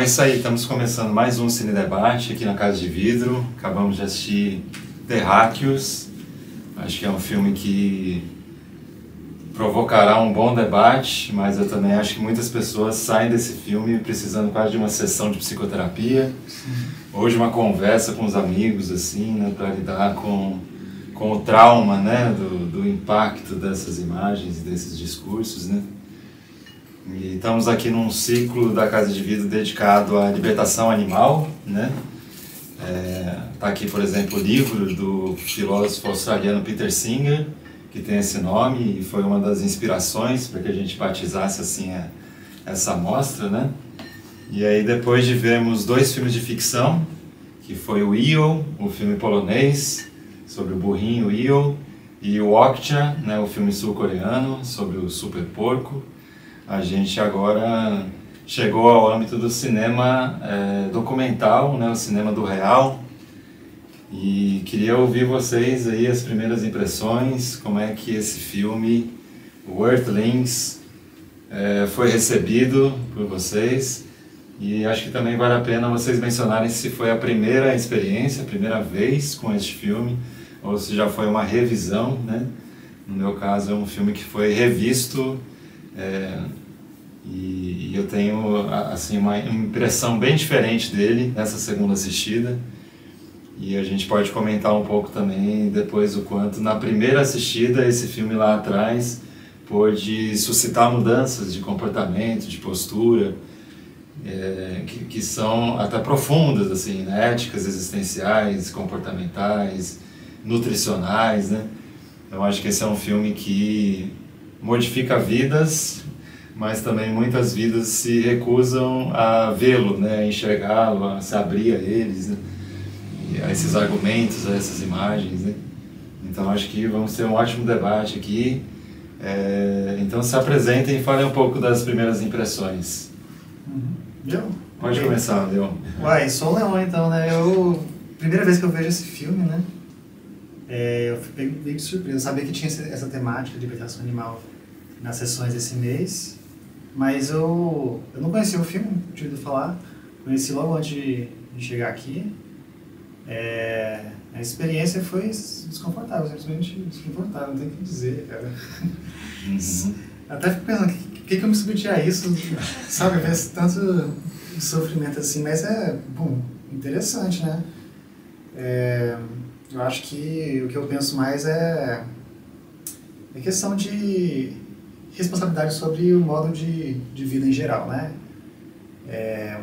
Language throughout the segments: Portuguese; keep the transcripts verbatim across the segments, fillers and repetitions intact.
é isso aí, estamos começando mais um Cine Debate aqui na Casa de Vidro. Acabamos de assistir Terráqueos. Acho que é um filme que provocará um bom debate, mas eu também acho que muitas pessoas saem desse filme precisando quase de uma sessão de psicoterapia. Hoje uma conversa com os amigos, assim, né, para lidar com, com o trauma, né, do, do impacto dessas imagens e desses discursos, né. E estamos aqui num ciclo da Casa de Vidro dedicado à libertação animal, né. É, tá aqui, por exemplo, o livro do filósofo australiano Peter Singer, que tem esse nome e foi uma das inspirações para que a gente batizasse assim a, essa mostra, né? E aí depois de vermos dois filmes de ficção, que foi o Io, o filme polonês sobre o burrinho Io, e o Okja, né, o filme sul-coreano sobre o super porco, a gente agora chegou ao âmbito do cinema é, documental, né, o cinema do real. E queria ouvir vocês aí as primeiras impressões, como é que esse filme, o Earthlings, é, foi recebido por vocês. E acho que também vale a pena vocês mencionarem se foi a primeira experiência, a primeira vez com este filme, ou se já foi uma revisão, né? No meu caso é um filme que foi revisto, é, e, e eu tenho assim, uma impressão bem diferente dele nessa segunda assistida. E a gente pode comentar um pouco também depois o quanto na primeira assistida esse filme lá atrás pôde suscitar mudanças de comportamento, de postura, é, que, que são até profundas, assim, né? Éticas existenciais, comportamentais, nutricionais, né? Eu acho que esse é um filme que modifica vidas, mas também muitas vidas se recusam a vê-lo, né? A enxergá-lo, a se abrir a eles, né? A esses argumentos, a essas imagens, né? Então acho que vamos ter um ótimo debate aqui. É, então se apresentem e falem um pouco das primeiras impressões. Uhum. Eu? Pode okay. começar, Leon. Uai, sou o Leon então, né? Eu, primeira vez que eu vejo esse filme, né? É, eu fiquei meio de surpresa. Eu sabia que tinha essa temática de libertação animal nas sessões desse mês, mas eu, eu não conhecia o filme, tinha ouvido falar. Conheci logo antes de, de chegar aqui. É, a experiência foi desconfortável, simplesmente desconfortável, não tem o que dizer, cara. Uhum. Até fico pensando, o que, que, que eu me submeti a isso, sabe? Ver tanto sofrimento assim, mas é, bom, interessante, né? É, eu acho que o que eu penso mais é a questão de responsabilidade sobre o modo de, de vida em geral, né? É,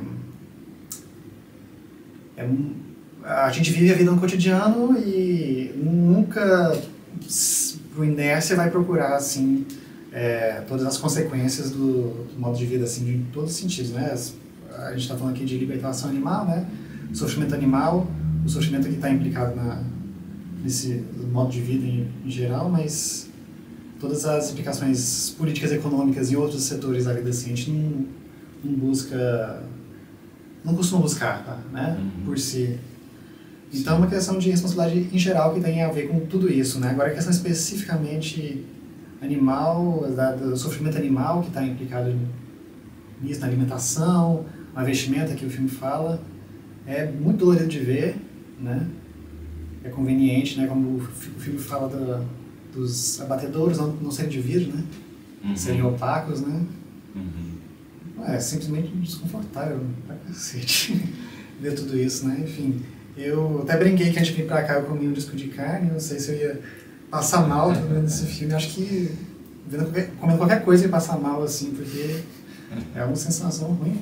é a gente vive a vida no cotidiano e nunca, por inércia, vai procurar assim, é, todas as consequências do, do modo de vida, assim, de todos os sentidos, né? A gente está falando aqui de libertação animal, né? O sofrimento animal, o sofrimento que está implicado na, nesse modo de vida em, em geral, mas todas as implicações políticas, econômicas e outros setores da vida, assim, a gente não, não busca, não costuma buscar, tá? Né? Uhum. Por si. Então é uma questão de responsabilidade em geral que tem a ver com tudo isso, né? Agora a questão especificamente animal, da, do sofrimento animal que está implicado nisso, na alimentação, na vestimenta que o filme fala, é muito dolorido de ver, né? É conveniente, né? Como o filme fala da, dos abatedouros não, não serem de vidro, né? Uhum. Serem opacos, né? Uhum. É simplesmente desconfortável pra cacete ver tudo isso, né? Enfim. Eu até brinquei que antes de vir pra cá eu comi um disco de carne, não sei se eu ia passar mal vendo esse filme. Acho que vendo qualquer, comendo qualquer coisa ia passar mal, assim, porque é uma sensação ruim.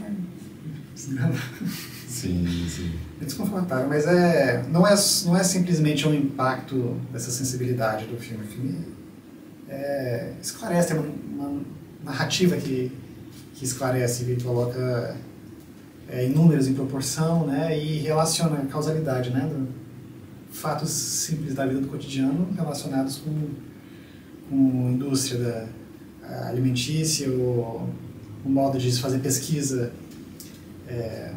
Sim, sim. É desconfortável, mas é, não, é, não é simplesmente um impacto dessa sensibilidade do filme. O filme é, esclarece, tem uma, uma narrativa que, que esclarece, que coloca É, em números, em proporção, né, e relaciona a causalidade, né, do, fatos simples da vida do cotidiano relacionados com, com a indústria da, a alimentícia, o, o modo de se fazer pesquisa é,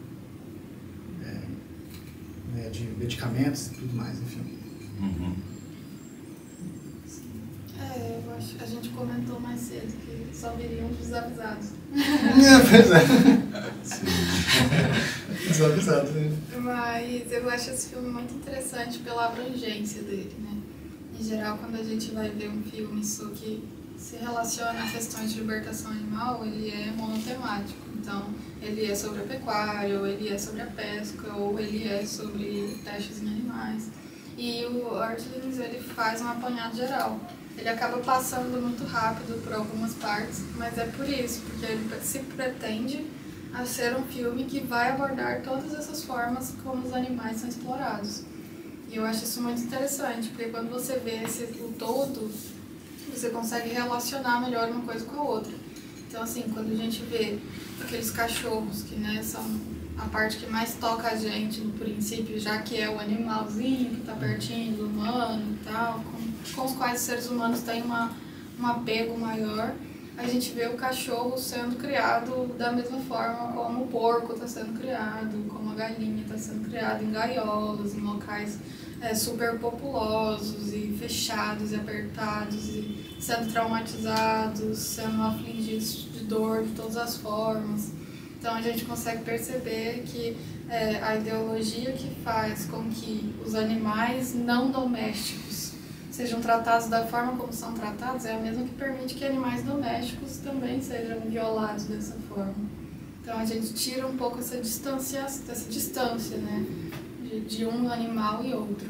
é, de medicamentos e tudo mais, enfim. Uhum. É, eu acho que a gente comentou mais cedo que só viriam os desavisados. É, pois é. Sim. Desavisados, né? Mas eu acho esse filme muito interessante pela abrangência dele, né? Em geral, quando a gente vai ver um filme isso que se relaciona a questões de libertação animal, ele é monotemático. Então, ele é sobre a pecuária, ou ele é sobre a pesca, ou ele é sobre testes em animais. E o Earthlings, ele faz um apanhado geral. Ele acaba passando muito rápido por algumas partes, mas é por isso, porque ele se pretende a ser um filme que vai abordar todas essas formas como os animais são explorados. E eu acho isso muito interessante, porque quando você vê esse, o todo, você consegue relacionar melhor uma coisa com a outra. Então, assim, quando a gente vê aqueles cachorros, que né, são a parte que mais toca a gente no princípio, já que é o animalzinho que está pertinho do humano e tal, com, com os quais os seres humanos têm uma, um apego maior, a gente vê o cachorro sendo criado da mesma forma como o porco está sendo criado, como a galinha está sendo criada em gaiolas, em locais é, super populosos e fechados e apertados, e sendo traumatizados, sendo afligidos de dor de todas as formas. Então a gente consegue perceber que é, a ideologia que faz com que os animais não domésticos sejam tratados da forma como são tratados é a mesma que permite que animais domésticos também sejam violados dessa forma. Então a gente tira um pouco essa distância, essa distância, né, de, de um animal e outro.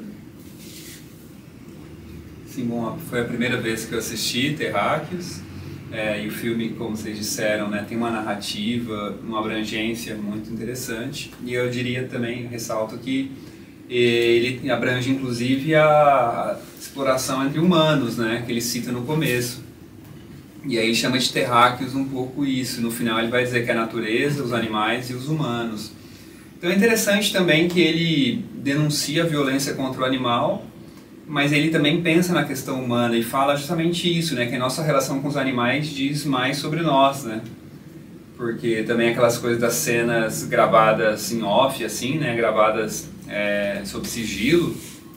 Sim, bom, foi a primeira vez que eu assisti Terráqueos, é, e o filme, como vocês disseram, né, tem uma narrativa, uma abrangência muito interessante, e eu diria também, ressalto que ele abrange inclusive a exploração entre humanos, né, que ele cita no começo. E aí ele chama de terráqueos um pouco isso. No final ele vai dizer que é a natureza, os animais e os humanos. Então é interessante também que ele denuncia a violência contra o animal, mas ele também pensa na questão humana e fala justamente isso, né, que a nossa relação com os animais diz mais sobre nós, né? Porque também aquelas coisas das cenas gravadas em off, assim, né, gravadas é, sob sigilo,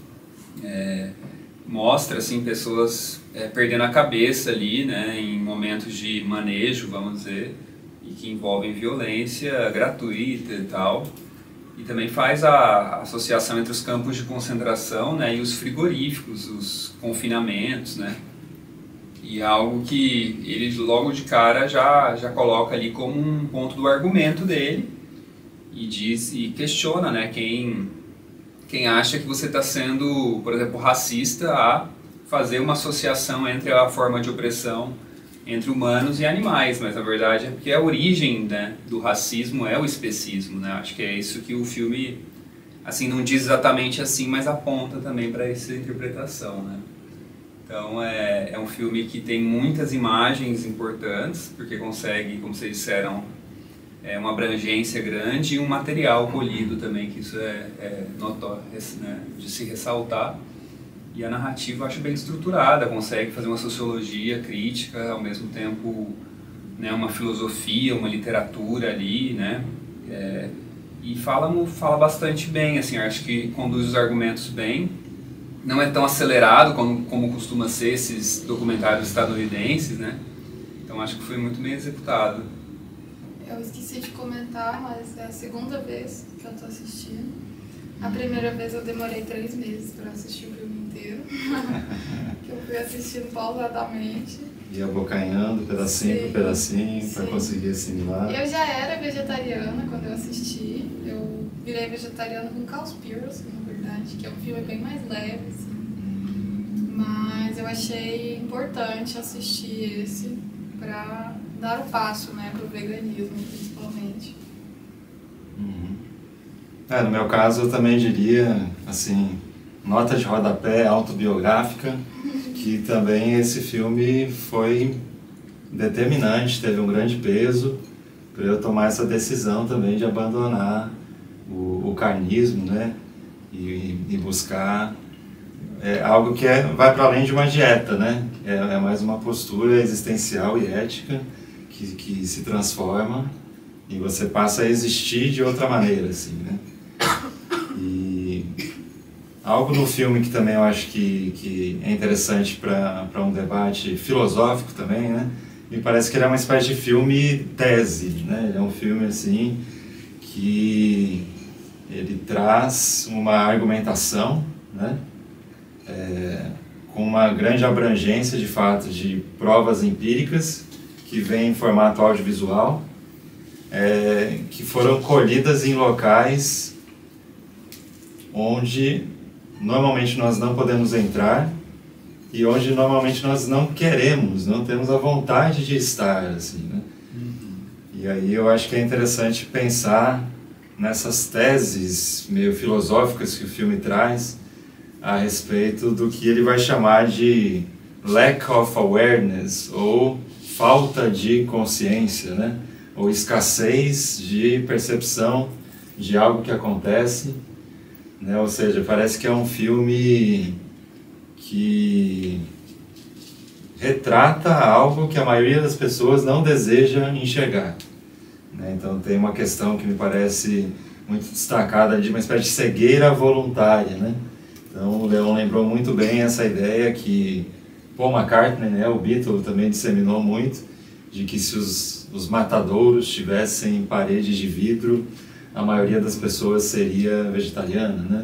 é, mostra assim pessoas é, perdendo a cabeça ali, né, em momentos de manejo, vamos dizer, e que envolvem violência gratuita e tal. E também faz a associação entre os campos de concentração, né, e os frigoríficos, os confinamentos, né, e algo que ele logo de cara já, já coloca ali como um ponto do argumento dele e diz e questiona, né, quem, quem acha que você está sendo, por exemplo, racista a fazer uma associação entre a forma de opressão entre humanos e animais, mas na verdade é porque a origem, né, do racismo é o especismo, né? Acho que é isso que o filme assim não diz exatamente assim, mas aponta também para essa interpretação, né? Então é, é um filme que tem muitas imagens importantes, porque consegue, como vocês disseram, é uma abrangência grande e um material polido também, que isso é, é notório, né, de se ressaltar. E a narrativa eu acho bem estruturada, consegue fazer uma sociologia crítica, ao mesmo tempo, né, uma filosofia, uma literatura ali, né, é, e fala, fala bastante bem, assim, acho que conduz os argumentos bem, não é tão acelerado como, como costuma ser esses documentários estadunidenses, né, então acho que foi muito bem executado. Eu esqueci de comentar, mas é a segunda vez que eu estou assistindo. A primeira vez eu demorei três meses para assistir o filme inteiro, que eu fui assistindo pausadamente. Ia abocanhando pedacinho Sim, por pedacinho para sim. conseguir assimilar. Eu já era vegetariana quando eu assisti. Eu virei vegetariana com Cowspiracy, na verdade, que é um filme bem mais leve, assim. Mas eu achei importante assistir esse para dar o passo, né, para o veganismo, principalmente. Uhum. É, no meu caso eu também diria, assim, nota de rodapé autobiográfica, que também esse filme foi determinante, teve um grande peso para eu tomar essa decisão também de abandonar o, o carnismo, né, e, e buscar é, algo que é, vai para além de uma dieta, né, é, é mais uma postura existencial e ética que, que se transforma e você passa a existir de outra maneira, assim, né. algo no filme que também eu acho que, que é interessante para um debate filosófico também, né? Me parece que ele é uma espécie de filme tese, né? Ele é um filme assim que ele traz uma argumentação, né? É, com uma grande abrangência de fato de provas empíricas que vem em formato audiovisual, é, que foram colhidas em locais onde normalmente nós não podemos entrar e onde normalmente nós não queremos, não temos a vontade de estar, assim, né? Uhum. E aí eu acho que é interessante pensar nessas teses meio filosóficas que o filme traz a respeito do que ele vai chamar de lack of awareness, ou falta de consciência, né? Ou escassez de percepção de algo que acontece, né? Ou seja, parece que é um filme que retrata algo que a maioria das pessoas não deseja enxergar, né? Então tem uma questão que me parece muito destacada de uma espécie de cegueira voluntária, né? Então o Leon lembrou muito bem essa ideia que Paul McCartney, né, o Beatle, também disseminou muito, de que se os, os matadouros tivessem paredes de vidro, a maioria das pessoas seria vegetariana, né?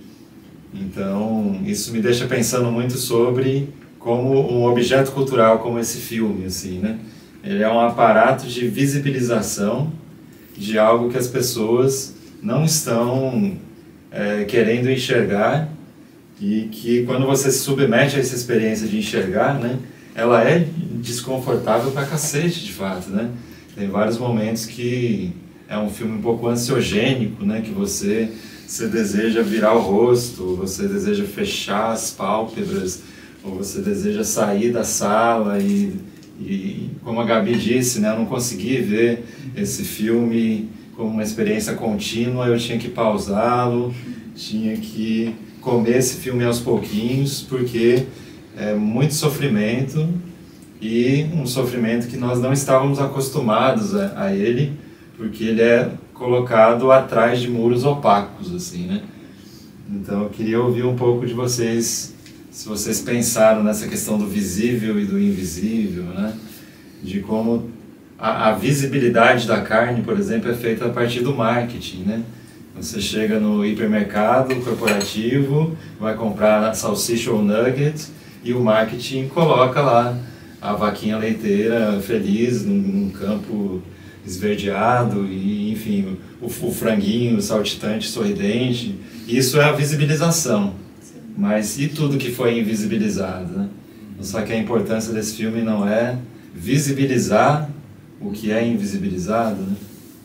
Então isso me deixa pensando muito sobre como um objeto cultural como esse filme, assim, né? Ele é um aparato de visibilização de algo que as pessoas não estão é, querendo enxergar, e que quando você se submete a essa experiência de enxergar, né, ela é desconfortável pra cacete, de fato, né? Tem vários momentos que é um filme um pouco ansiogênico, né, que você, você deseja virar o rosto, você deseja fechar as pálpebras, ou você deseja sair da sala e, e como a Gabi disse, né, eu não consegui ver esse filme como uma experiência contínua, eu tinha que pausá-lo, tinha que comer esse filme aos pouquinhos, porque é muito sofrimento, e um sofrimento que nós não estávamos acostumados a, a ele, porque ele é colocado atrás de muros opacos, assim, né? Então eu queria ouvir um pouco de vocês, se vocês pensaram nessa questão do visível e do invisível, né? De como a, a visibilidade da carne, por exemplo, é feita a partir do marketing, né? Você chega no hipermercado corporativo, vai comprar a salsicha ou nugget, e o marketing coloca lá a vaquinha leiteira feliz num, num campo esverdeado, e enfim, o, o franguinho saltitante, sorridente. Isso é a visibilização. Mas e tudo que foi invisibilizado, né? Só que a importância desse filme não é visibilizar o que é invisibilizado, né?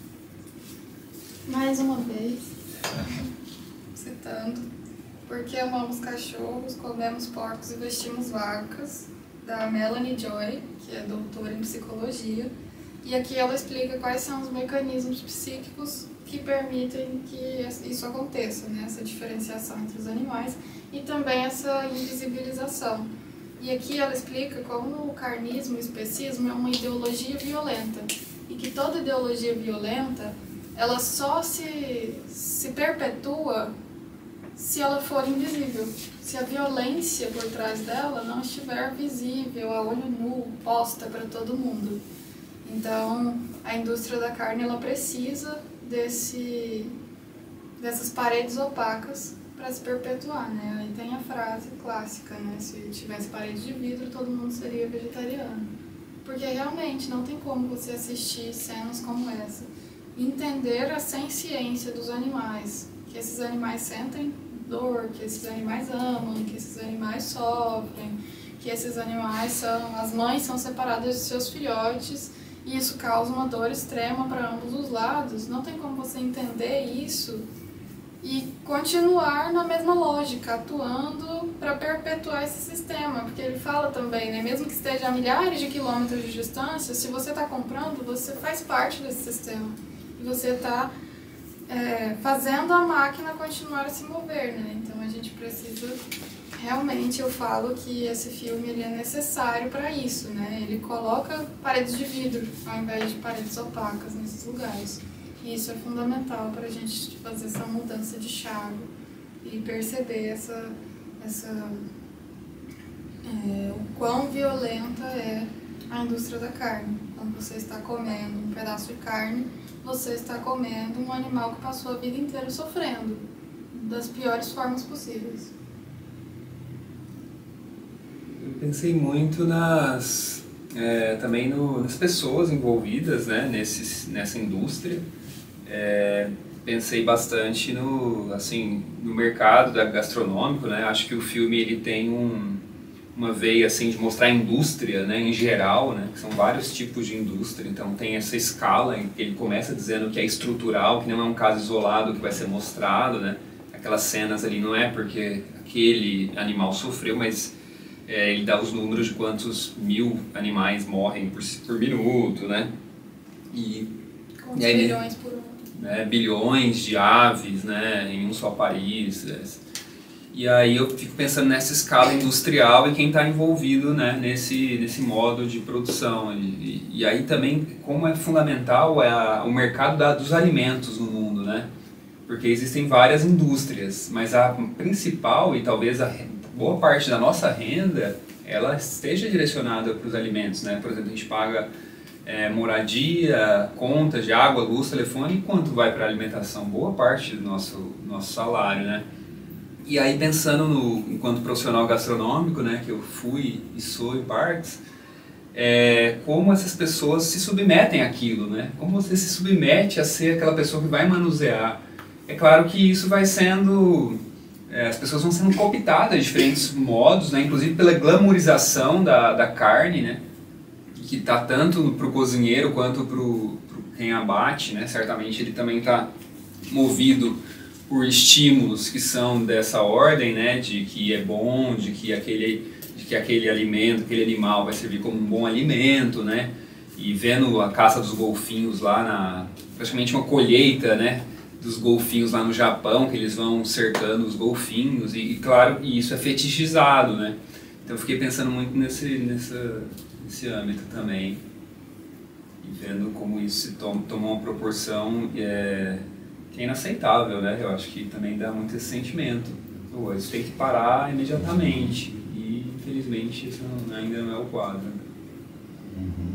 Mais uma vez, citando, porque amamos cachorros, comemos porcos e vestimos vacas, da Melanie Joy, que é doutora em psicologia, e aqui ela explica quais são os mecanismos psíquicos que permitem que isso aconteça, né? Essa diferenciação entre os animais e também essa invisibilização. E aqui ela explica como o carnismo e o especismo é uma ideologia violenta, e que toda ideologia violenta ela só se, se perpetua se ela for invisível. Se a violência por trás dela não estiver visível, a olho nu, posta para todo mundo. Então, a indústria da carne ela precisa desse, dessas paredes opacas para se perpetuar, né? Aí tem a frase clássica, né? Se tivesse parede de vidro, todo mundo seria vegetariano. Porque realmente não tem como você assistir cenas como essa, entender a senciência dos animais, que esses animais sentem dor, que esses animais amam, que esses animais sofrem, que esses animais são, as mães são separadas de seus filhotes, e isso causa uma dor extrema para ambos os lados. Não tem como você entender isso e continuar na mesma lógica, atuando para perpetuar esse sistema, porque ele fala também, né, mesmo que esteja a milhares de quilômetros de distância, se você está comprando, você faz parte desse sistema. E você está é, fazendo a máquina continuar a se mover, né? Então a gente precisa, realmente eu falo que esse filme ele é necessário para isso, né? Ele coloca paredes de vidro ao invés de paredes opacas nesses lugares. E isso é fundamental para a gente fazer essa mudança de chave e perceber essa, essa, é, o quão violenta é a indústria da carne. Quando você está comendo um pedaço de carne, você está comendo um animal que passou a vida inteira sofrendo, das piores formas possíveis. Eu pensei muito nas, é, também no, nas pessoas envolvidas, né, nesse, nessa indústria. É, pensei bastante no, assim, no mercado da gastronômico, né? Acho que o filme ele tem um, uma veia assim de mostrar a indústria, né, em geral, né, que são vários tipos de indústria. Então tem essa escala em que ele começa dizendo que é estrutural, que não é um caso isolado que vai ser mostrado, né? Aquelas cenas ali não é porque aquele animal sofreu, mas é, ele dá os números de quantos mil animais morrem por, por minuto, né? E, Quantos e aí, bilhões por ano? Né, bilhões de aves, né, em um só país. E aí eu fico pensando nessa escala industrial e quem está envolvido, né, nesse, nesse modo de produção. E, e aí também como é fundamental é a, o mercado da, dos alimentos no mundo, né? Porque existem várias indústrias, mas a principal e talvez a boa parte da nossa renda ela esteja direcionada para os alimentos, né? Por exemplo, a gente paga É, moradia, contas de água, luz, telefone, e quanto vai para a alimentação? Boa parte do nosso, nosso salário, né? E aí pensando no, enquanto profissional gastronômico, né, que eu fui e sou em partes, é, como essas pessoas se submetem àquilo, né? Como você se submete a ser aquela pessoa que vai manusear. É claro que isso vai sendo... É, as pessoas vão sendo cooptadas de diferentes modos, né? Inclusive pela glamourização da, da carne, né? Que está tanto para o cozinheiro quanto para quem abate, né? Certamente ele também está movido por estímulos que são dessa ordem, né? De que é bom, de que aquele, de que aquele alimento, aquele animal vai servir como um bom alimento, né? E vendo a caça dos golfinhos lá, na, praticamente uma colheita, né? Dos golfinhos lá no Japão, que eles vão cercando os golfinhos, e, e claro, e isso é fetichizado, né? Então eu fiquei pensando muito nesse, nessa... esse âmbito também, e vendo como isso se toma, tomou uma proporção é, que é inaceitável, né? Eu acho que também dá muito esse sentimento. Pô, isso tem que parar imediatamente, e infelizmente isso não, ainda não é o quadro. Uhum.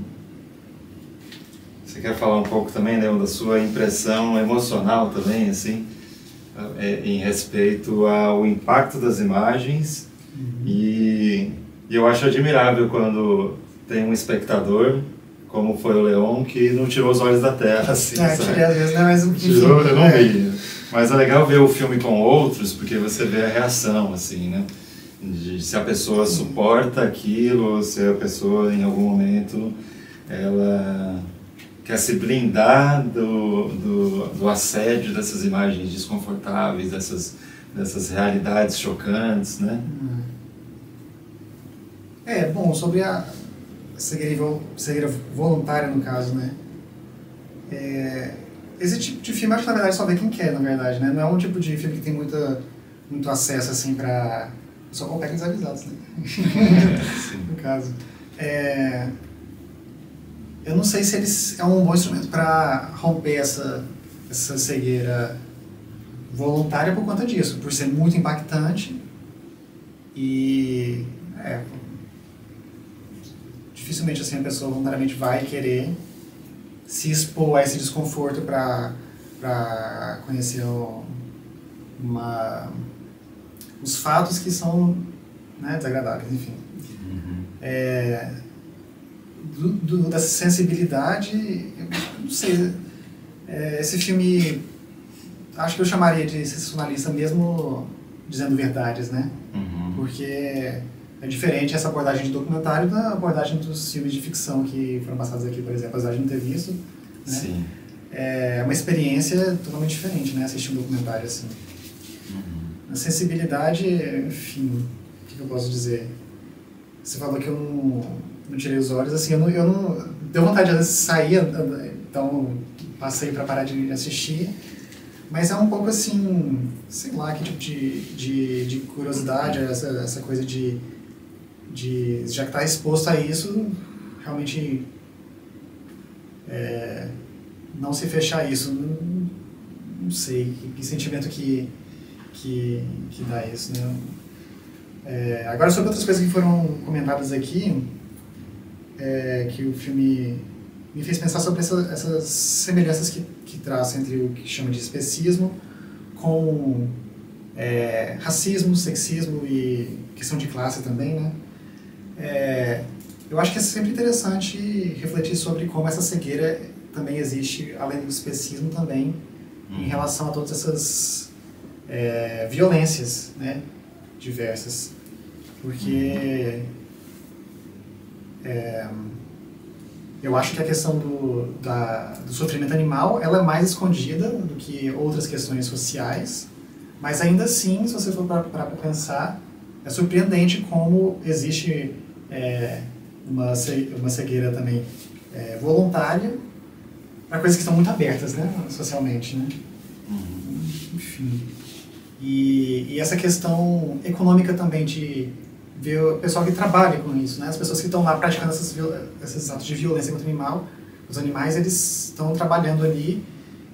Você quer falar um pouco também, Léo, da sua impressão emocional também, assim, é, em respeito ao impacto das imagens? Uhum. e, e eu acho admirável quando tem um espectador, como foi o Leon, que não tirou os olhos da terra, assim, é, sabe? Tirei às vezes, né? Mas enfim, tirou, eu não é. vi. Mas é legal ver o filme com outros, porque você vê a reação, assim, né? De se a pessoa suporta aquilo, se a pessoa, em algum momento, ela quer se blindar do, do, do assédio dessas imagens desconfortáveis, dessas, dessas realidades chocantes, né? É, bom, sobre a cegueira, cegueira voluntária, no caso, né? É, esse tipo de filme, acho que na verdade só vê quem quer, na verdade, né? Não é um tipo de filme que tem muita, muito acesso, assim, pra... Só completam desavisados, né? No caso. É, eu não sei se eles é um bom instrumento para romper essa, essa cegueira voluntária por conta disso, por ser muito impactante e... É, dificilmente assim, a pessoa voluntariamente vai querer se expor a esse desconforto para para conhecer o, uma, os fatos que são, né, desagradáveis, enfim. Uhum. É, do, do, dessa sensibilidade, eu não sei, é, esse filme, acho que eu chamaria de sensacionalista mesmo dizendo verdades, né? Uhum. Porque é diferente essa abordagem de documentário da abordagem dos filmes de ficção que foram passados aqui, por exemplo, apesar de não ter visto, né? Sim. É uma experiência totalmente diferente, né? Assistir um documentário assim. Uhum. A sensibilidade, enfim, o que eu posso dizer? Você falou que eu não, não tirei os olhos, assim, eu não, eu não deu vontade de sair, então passei para parar de assistir, mas é um pouco assim, sei lá, que tipo de, de, de curiosidade, essa, essa coisa de, de, já que está exposto a isso, realmente é, não se fechar a isso, não, não sei, que, que sentimento que, que, que dá isso, né? É, agora, sobre outras coisas que foram comentadas aqui, é, que o filme me fez pensar sobre essa, essas semelhanças que, que traz entre o que chama de especismo com é, racismo, sexismo e questão de classe também, né? É, eu acho que é sempre interessante refletir sobre como essa cegueira também existe, além do especismo também, em relação a todas essas é, violências, né, diversas. Porque é, eu acho que a questão do, da, do sofrimento animal ela é mais escondida do que outras questões sociais, mas ainda assim, se você for para pensar, é surpreendente como existe é, uma, uma cegueira também é, voluntária para coisas que estão muito abertas, né, socialmente, né? Uhum. Enfim. E, e essa questão econômica também de ver o pessoal que trabalha com isso, né? As pessoas que estão lá praticando essas, esses atos de violência contra o animal, os animais, eles estão trabalhando ali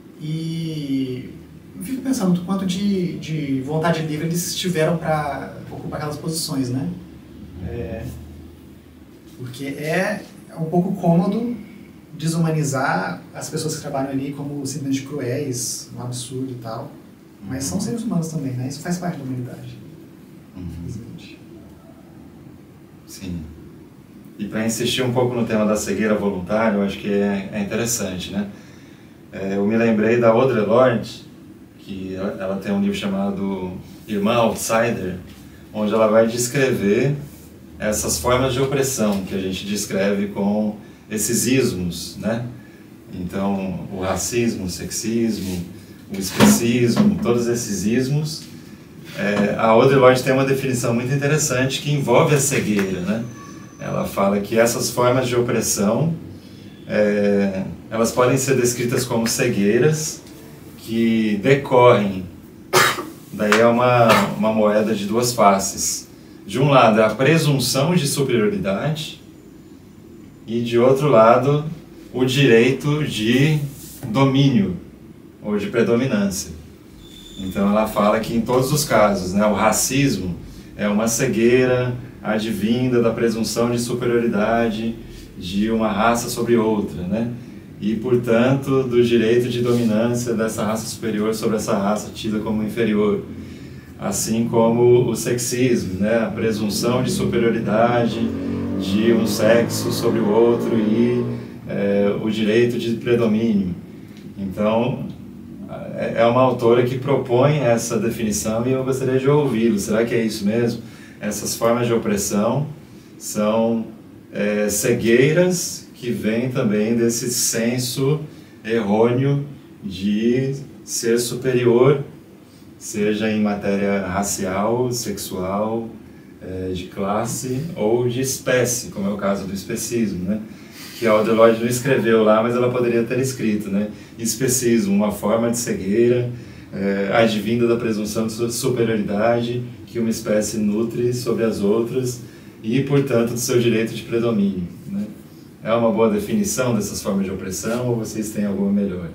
e eu fico pensando quanto de, de vontade livre eles tiveram para ocupar aquelas posições, né? É, porque é um pouco cômodo desumanizar as pessoas que trabalham ali como simplesmente cruéis, um absurdo e tal. Mas são seres humanos também, né? Isso faz parte da humanidade. Infelizmente. Sim. E para insistir um pouco no tema da cegueira voluntária, eu acho que é, é interessante, né? É, eu me lembrei da Audre Lorde, que ela, ela tem um livro chamado Irmã Outsider, onde ela vai descrever essas formas de opressão que a gente descreve com esses ismos, né? Então, o racismo, o sexismo, o especismo, todos esses ismos. É, a Audre Lorde tem uma definição muito interessante que envolve a cegueira, né? Ela fala que essas formas de opressão, é, elas podem ser descritas como cegueiras que decorrem, daí é uma, uma moeda de duas faces. De um lado é a presunção de superioridade e de outro lado o direito de domínio ou de predominância. Então ela fala que em todos os casos, né, o racismo é uma cegueira advinda da presunção de superioridade de uma raça sobre outra, né? E, portanto, do direito de dominância dessa raça superior sobre essa raça tida como inferior. Assim como o sexismo, né? A presunção de superioridade de um sexo sobre o outro e é, o direito de predomínio. Então, é uma autora que propõe essa definição e eu gostaria de ouvi-lo. Será que é isso mesmo? Essas formas de opressão são é, cegueiras que vêm também desse senso errôneo de ser superior, seja em matéria racial, sexual, é, de classe ou de espécie, como é o caso do especismo, né? Que a Audre Lorde não escreveu lá, mas ela poderia ter escrito, né? Especismo, uma forma de cegueira, é, advinda da presunção de superioridade que uma espécie nutre sobre as outras e, portanto, do seu direito de predomínio, né? É uma boa definição dessas formas de opressão ou vocês têm alguma melhor?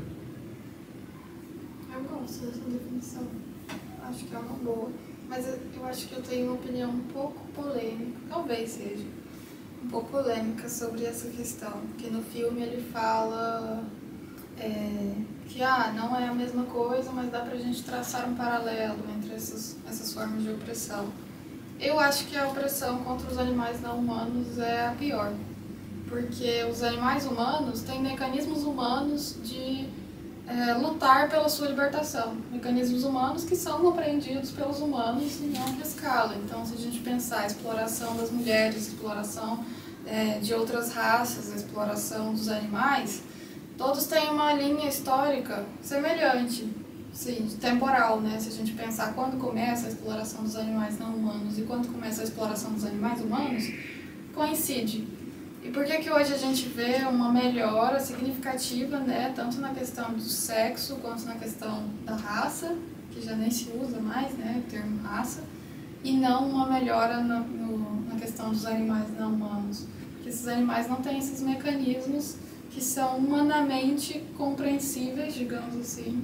Eu gosto dessa definição. Acho que é uma boa. Mas eu acho que eu tenho uma opinião um pouco polêmica, talvez seja, um pouco polêmica sobre essa questão. Que no filme ele fala é, que ah, não é a mesma coisa, mas dá pra gente traçar um paralelo entre essas, essas formas de opressão. Eu acho que a opressão contra os animais não humanos é a pior. Porque os animais humanos têm mecanismos humanos de é, lutar pela sua libertação. Mecanismos humanos que são compreendidos pelos humanos em ampla escala. Então, se a gente pensar a exploração das mulheres, a exploração é, de outras raças, a exploração dos animais, todos têm uma linha histórica semelhante, sim, temporal, né? Se a gente pensar quando começa a exploração dos animais não humanos e quando começa a exploração dos animais humanos, coincide. E por que que hoje a gente vê uma melhora significativa, né, tanto na questão do sexo quanto na questão da raça, que já nem se usa mais, né, o termo raça, e não uma melhora no, no, na questão dos animais não humanos? Porque esses animais não têm esses mecanismos que são humanamente compreensíveis, digamos assim,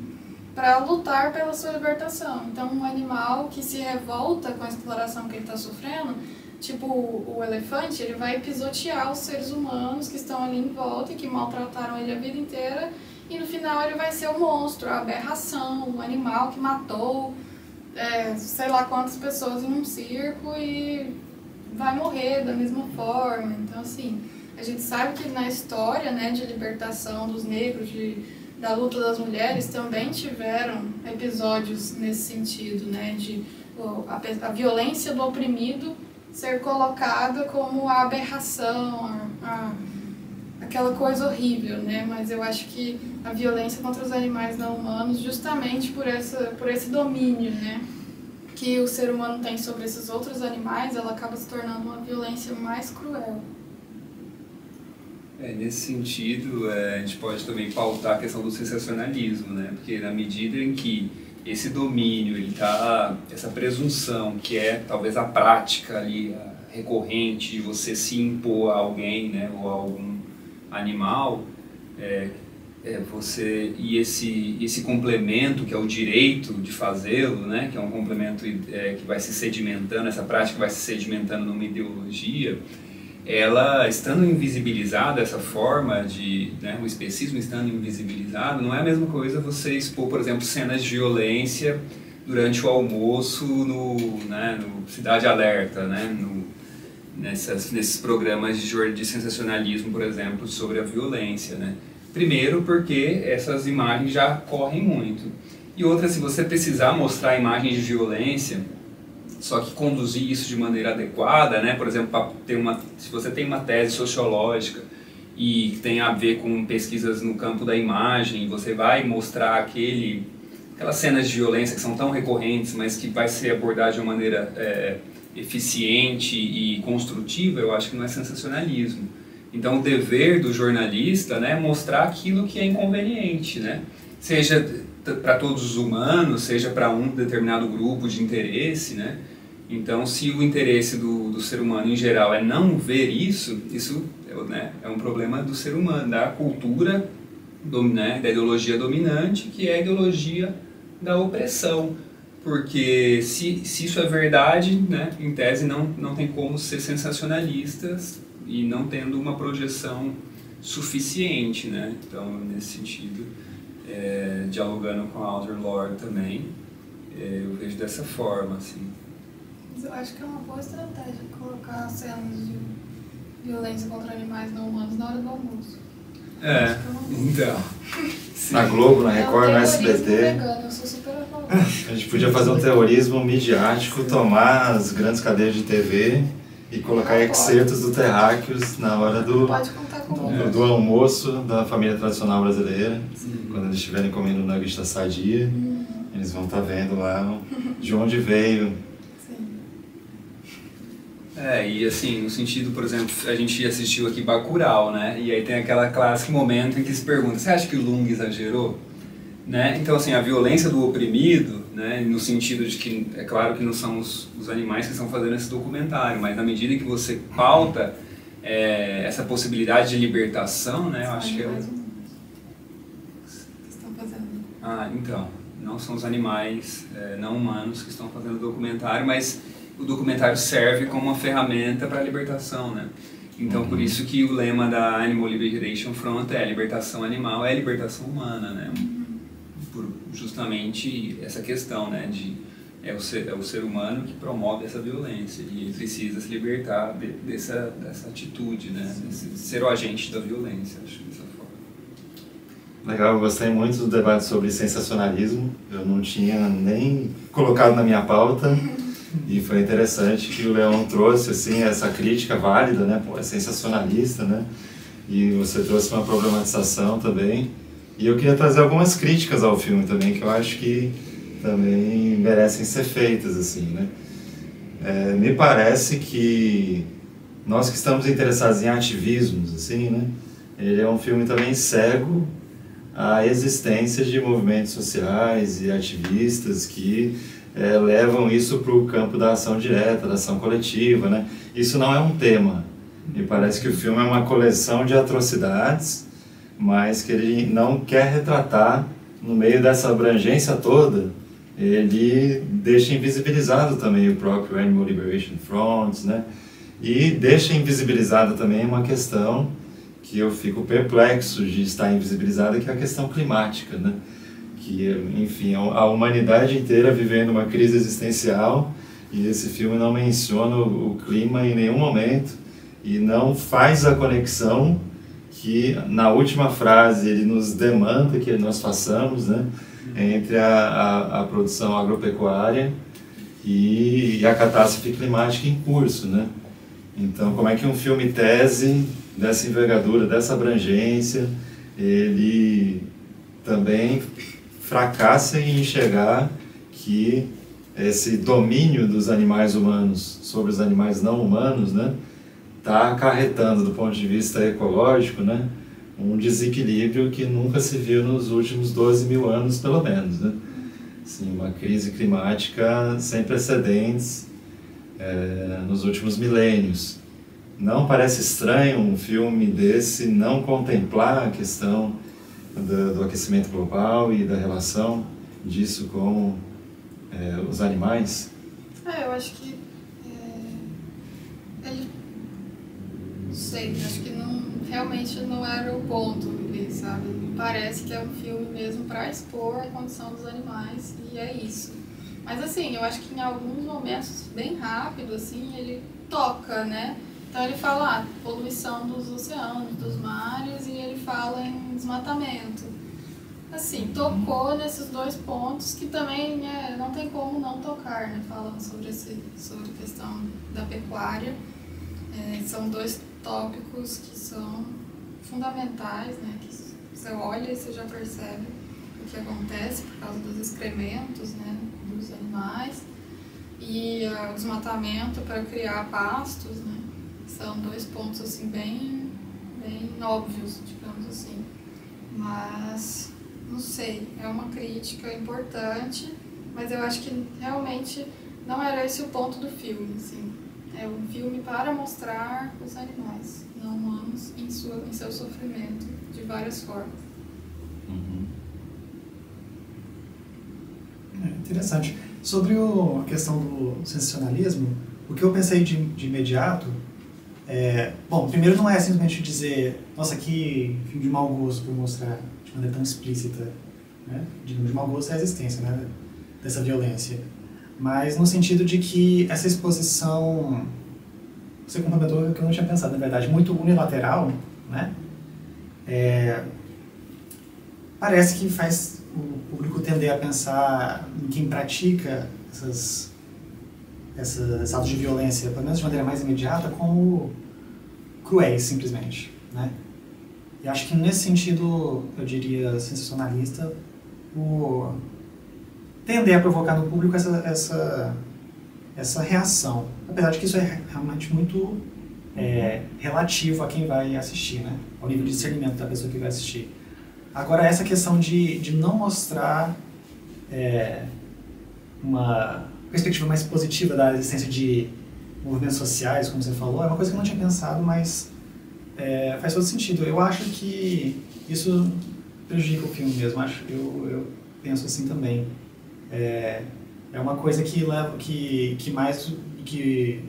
para lutar pela sua libertação. Então, um animal que se revolta com a exploração que ele está sofrendo, tipo o, o elefante, ele vai pisotear os seres humanos que estão ali em volta e que maltrataram ele a vida inteira, e no final ele vai ser o monstro, a aberração, o animal que matou é, sei lá quantas pessoas em um circo e vai morrer da mesma forma. Então, assim, a gente sabe que na história, né, de libertação dos negros, de, da luta das mulheres, também tiveram episódios nesse sentido, né, de a, a violência do oprimido ser colocada como a aberração, a, a, aquela coisa horrível, né? Mas eu acho que a violência contra os animais não humanos, justamente por, essa, por esse domínio, né, que o ser humano tem sobre esses outros animais, ela acaba se tornando uma violência mais cruel. É, nesse sentido, é, a gente pode também pautar a questão do sensacionalismo, né? Porque na medida em que esse domínio, ele tá, essa presunção, que é talvez a prática ali, a recorrente de você se impor a alguém, né, ou a algum animal, é, é você, e esse, esse complemento, que é o direito de fazê-lo, né, que é um complemento é, que vai se sedimentando, essa prática vai se sedimentando numa ideologia, ela estando invisibilizada, essa forma de, né, o especismo estando invisibilizado, não é a mesma coisa você expor, por exemplo, cenas de violência durante o almoço no, né, no Cidade Alerta, né, no, nessas, nesses programas de, de sensacionalismo, por exemplo, sobre a violência, né. Primeiro porque essas imagens já correm muito. E outra, se você precisar mostrar imagens de violência, só que conduzir isso de maneira adequada, né? Por exemplo, para ter uma, se você tem uma tese sociológica e tem a ver com pesquisas no campo da imagem, você vai mostrar aquele, aquelas cenas de violência que são tão recorrentes, mas que vai ser abordada de uma maneira é, eficiente e construtiva, eu acho que não é sensacionalismo. Então, o dever do jornalista, né, é mostrar aquilo que é inconveniente, né? Seja para todos os humanos, seja para um determinado grupo de interesse, né? Então, se o interesse do, do ser humano em geral é não ver isso, isso né, é um problema do ser humano, da cultura, do, né, da ideologia dominante, que é a ideologia da opressão. Porque se, se isso é verdade, né, em tese não, não tem como ser sensacionalistas e não tendo uma projeção suficiente, né? Então, nesse sentido, é, dialogando com a Audre Lorde também, é, eu vejo dessa forma, assim. Mas eu acho que é uma boa estratégia colocar cenas de violência contra animais não humanos na hora do almoço. É, então. Na Globo, na Record, é um no S B T. Vegano, eu sou super a favor. A gente podia fazer um terrorismo midiático, tomar as grandes cadeias de T V e colocar ah, excertos do Terráqueos na hora do, pode contar com do, do almoço da família tradicional brasileira. Sim. Quando eles estiverem comendo nuggets da Sadia, hum. eles vão estar vendo lá de onde veio. É, e assim, no sentido, por exemplo, a gente assistiu aqui Bacurau, né? E aí tem aquela clássico momento em que se pergunta, você acha que o Lung exagerou? Né? Então, assim, a violência do oprimido, né? No sentido de que, é claro que não são os, os animais que estão fazendo esse documentário, mas na medida que você pauta é, essa possibilidade de libertação, né? Eu acho que é o... que estão fazendo. Ah, então, não são os animais é, não humanos que estão fazendo o documentário, mas o documentário serve como uma ferramenta para a libertação, né? Então, por isso que o lema da Animal Liberation Front é libertação animal, é libertação humana, né? Por justamente essa questão, né? De, é, o ser, é o ser humano que promove essa violência e ele precisa se libertar de, dessa, dessa atitude, né? Desse, ser o agente da violência, acho, dessa forma. Legal, eu gostei muito do debate sobre sensacionalismo, eu não tinha nem colocado na minha pauta. E foi interessante que o Leon trouxe assim, essa crítica válida, né? Pô, é sensacionalista, né? E você trouxe uma problematização também. E eu queria trazer algumas críticas ao filme também, que eu acho que também merecem ser feitas, assim, né? É, me parece que nós que estamos interessados em ativismos, assim, né? Ele é um filme também cego à existência de movimentos sociais e ativistas que É, levam isso para o campo da ação direta, da ação coletiva, né? Isso não é um tema. Me parece que o filme é uma coleção de atrocidades, mas que ele não quer retratar no meio dessa abrangência toda, ele deixa invisibilizado também o próprio Animal Liberation Front, né? E deixa invisibilizada também uma questão que eu fico perplexo de estar invisibilizada, que é a questão climática, né? Que, enfim, a humanidade inteira vivendo uma crise existencial, e esse filme não menciona o clima em nenhum momento e não faz a conexão que na última frase ele nos demanda que nós façamos, né? Entre a, a, a produção agropecuária e, e a catástrofe climática em curso, né? Então, como é que um filme tese dessa envergadura, dessa abrangência, ele também fracassa em enxergar que esse domínio dos animais humanos sobre os animais não humanos, né, está acarretando, do ponto de vista ecológico, né, um desequilíbrio que nunca se viu nos últimos doze mil anos, pelo menos, né? Assim, uma crise climática sem precedentes é, nos últimos milênios. Não parece estranho um filme desse não contemplar a questão do, do aquecimento global e da relação disso com é, os animais? É, eu acho que é, ele, não sei, acho que não, realmente não era o ponto, sabe? Parece que é um filme mesmo para expor a condição dos animais e é isso. Mas assim, eu acho que em alguns momentos bem rápido, assim, ele toca, né? Então ele fala ah, poluição dos oceanos, dos mares, e ele fala em desmatamento. Assim, tocou nesses dois pontos que também é, não tem como não tocar, né? Falando sobre, esse, sobre a questão da pecuária. É, são dois tópicos que são fundamentais, né? Que você olha e você já percebe o que acontece por causa dos excrementos, né? Dos animais. E uh, o desmatamento para criar pastos, né? São dois pontos assim bem, bem óbvios, digamos assim. Mas, não sei, é uma crítica importante, mas eu acho que realmente não era esse o ponto do filme, assim. É um filme para mostrar os animais não humanos em, sua, em seu sofrimento, de várias formas. Uhum. É interessante. Sobre o, a questão do sensacionalismo, o que eu pensei de, de imediato é... Bom, primeiro não é simplesmente dizer, nossa, que filme de mau gosto por mostrar de maneira tão explícita, né? De mau gosto é a existência, né? Dessa violência. Mas no sentido de que essa exposição, você complementou o que eu não tinha pensado, na verdade, muito unilateral, né? É, parece que faz o público tender a pensar em quem pratica essas, essas atos de violência, pelo menos de maneira mais imediata, como cruéis, simplesmente, né? E acho que nesse sentido, eu diria, sensacionalista, o tender a provocar no público essa, essa, essa reação. Apesar de que isso é realmente muito é, relativo a quem vai assistir, né? Ao nível de discernimento da pessoa que vai assistir. Agora, essa questão de, de não mostrar é, uma perspectiva mais positiva da existência de movimentos sociais, como você falou, é uma coisa que eu não tinha pensado, mas é, faz todo sentido. Eu acho que isso prejudica o filme mesmo, acho, eu, eu penso assim também. É, é uma coisa que leva, que, que mais, que,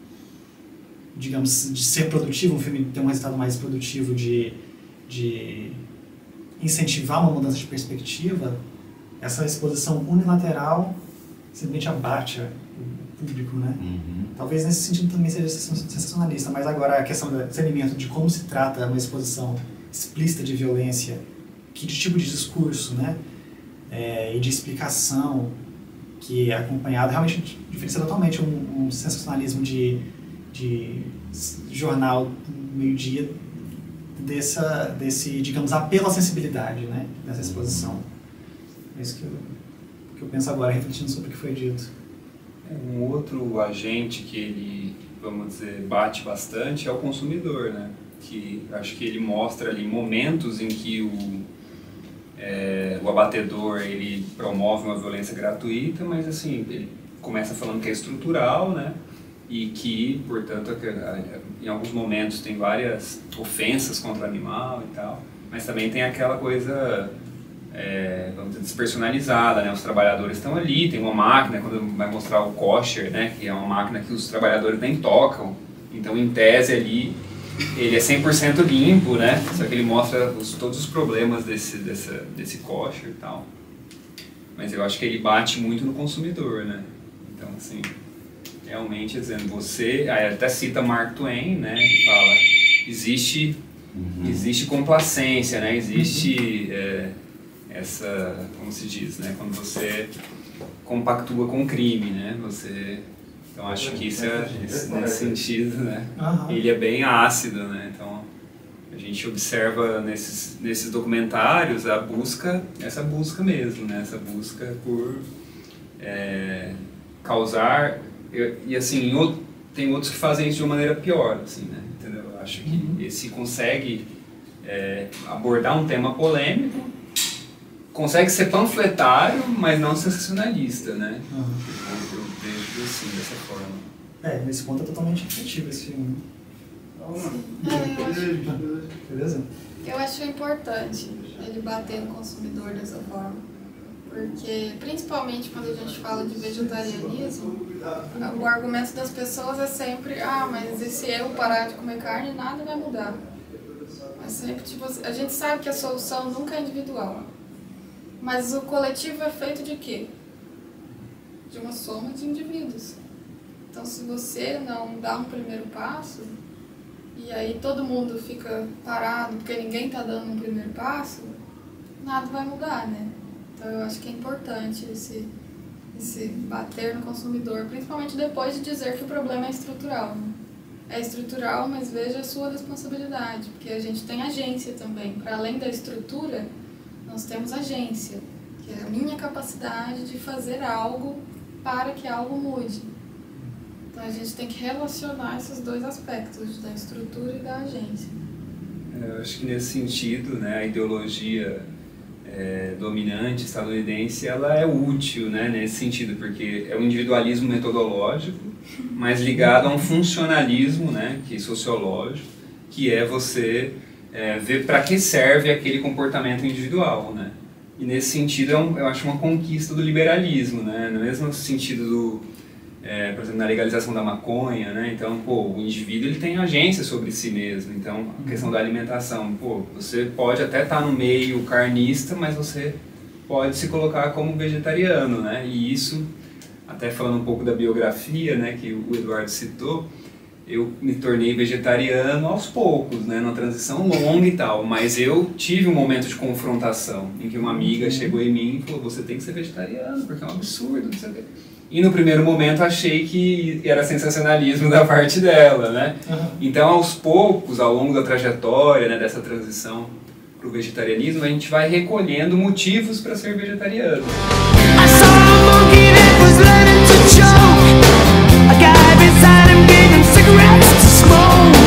digamos, de ser produtivo, um filme ter um resultado mais produtivo de, de incentivar uma mudança de perspectiva, essa exposição unilateral simplesmente abate o público, né? Uhum. Talvez nesse sentido também seja sensacionalista, mas agora a questão do discernimento de como se trata uma exposição explícita de violência, que tipo de discurso, né? É, e de explicação que é acompanhado, realmente diferencia totalmente um, um sensacionalismo de, de jornal do meio-dia dessa, desse, digamos, apelo à sensibilidade, né, dessa exposição. É isso que eu, que eu penso agora, refletindo sobre o que foi dito. Um outro agente que ele, vamos dizer, bate bastante é o consumidor, né? Que acho que ele mostra ali momentos em que o É, o abatedor ele promove uma violência gratuita, mas assim, ele começa falando que é estrutural, né? E que, portanto, em alguns momentos tem várias ofensas contra o animal e tal, mas também tem aquela coisa é, vamos dizer, despersonalizada, né? Os trabalhadores estão ali, tem uma máquina, quando vai mostrar o kosher, né? Que é uma máquina que os trabalhadores nem tocam, então em tese ali ele é cem por cento limpo, né? Só que ele mostra os, todos os problemas desse, dessa, desse kosher e tal. Mas eu acho que ele bate muito no consumidor, né? Então, assim, realmente, dizendo, você... Aí até cita Mark Twain, né? Que fala, existe, uhum. existe complacência, né? Existe é, essa... Como se diz, né? Quando você compactua com o crime, né? Você... Então, acho que isso é, isso, nesse sentido, né? Uhum. Ele é bem ácido, né? Então, a gente observa nesses, nesses documentários a busca, essa busca mesmo, né? Essa busca por é, causar... Eu, e, assim, tem outros que fazem isso de uma maneira pior, assim, né? Entendeu? Eu acho que uhum. esse consegue é, abordar um tema polêmico, consegue ser panfletário, mas não sensacionalista, né? Uhum. Eu, eu vejo assim, dessa forma. É, nesse ponto é totalmente efetivo esse filme. É, eu acho... Beleza? Eu acho importante ele bater no consumidor dessa forma, porque principalmente quando a gente fala de vegetarianismo, o argumento das pessoas é sempre, ah, mas e se eu parar de comer carne, nada vai mudar. É sempre tipo, a gente sabe que a solução nunca é individual, mas o coletivo é feito de quê? De uma soma de indivíduos. Então, se você não dá um primeiro passo, e aí todo mundo fica parado porque ninguém está dando um primeiro passo, nada vai mudar, né? Então eu acho que é importante esse, esse bater no consumidor, principalmente depois de dizer que o problema é estrutural, né? É estrutural, mas veja a sua responsabilidade, porque a gente tem agência também. Para além da estrutura, nós temos agência, que é a minha capacidade de fazer algo para que algo mude. Então a gente tem que relacionar esses dois aspectos, da estrutura e da agência. Eu acho que nesse sentido, né, a ideologia é, dominante estadunidense, ela é útil, né, nesse sentido, porque é um individualismo metodológico, mas ligado a um funcionalismo, né, que é sociológico, que é você é, ver para que serve aquele comportamento individual, né. E nesse sentido, é um, eu acho uma conquista do liberalismo, né, no mesmo sentido do... É, por exemplo, na legalização da maconha, né? Então, pô, o indivíduo ele tem agência sobre si mesmo. Então, a questão da alimentação, pô, você pode até estar no meio carnista, mas você pode se colocar como vegetariano, né? E isso, até falando um pouco da biografia, né, que o Eduardo citou, eu me tornei vegetariano aos poucos, né, numa transição longa e tal, mas eu tive um momento de confrontação, em que uma amiga chegou em mim e falou, você tem que ser vegetariano, porque é um absurdo, não sei o quê. E no primeiro momento achei que era sensacionalismo da parte dela, né? Uhum. Então, aos poucos, ao longo da trajetória, né, dessa transição para o vegetarianismo, a gente vai recolhendo motivos para ser vegetariano. A guy beside him gave him cigarettes to smoke.